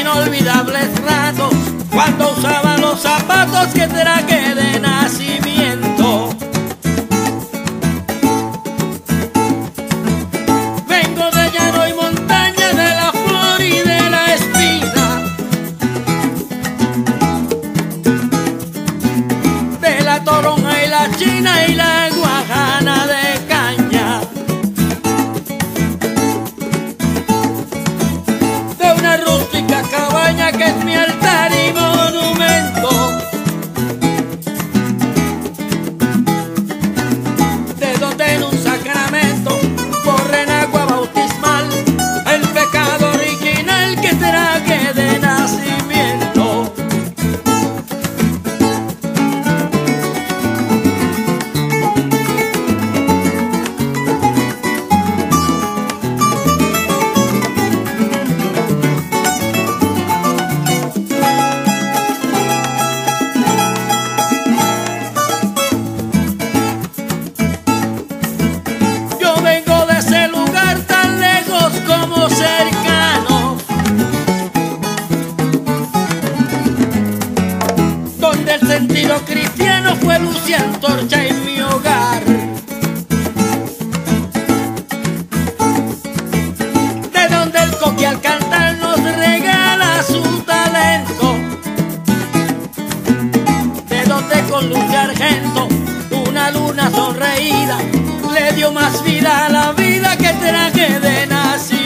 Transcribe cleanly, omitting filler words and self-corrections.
inolvidables ratos cuando usaba los zapatos que traje de nacimiento. Vengo de llano y montaña, de la flor y de la espina, de la toronja y la china y la guajana de caña, de una rústica cabaña que es mi altar y monumento, de donde en un sacramento corre en agua bautismal el pecado original que traje de nacimiento. Vengo de ese lugar tan lejos como cercano, donde el sentido cristiano fue luz y antorcha en mi hogar, de donde el coqui al cantar nos regala su talento, de donde con luz de argento una luna sonreída le dio más vida a la vida que traje de nacimiento.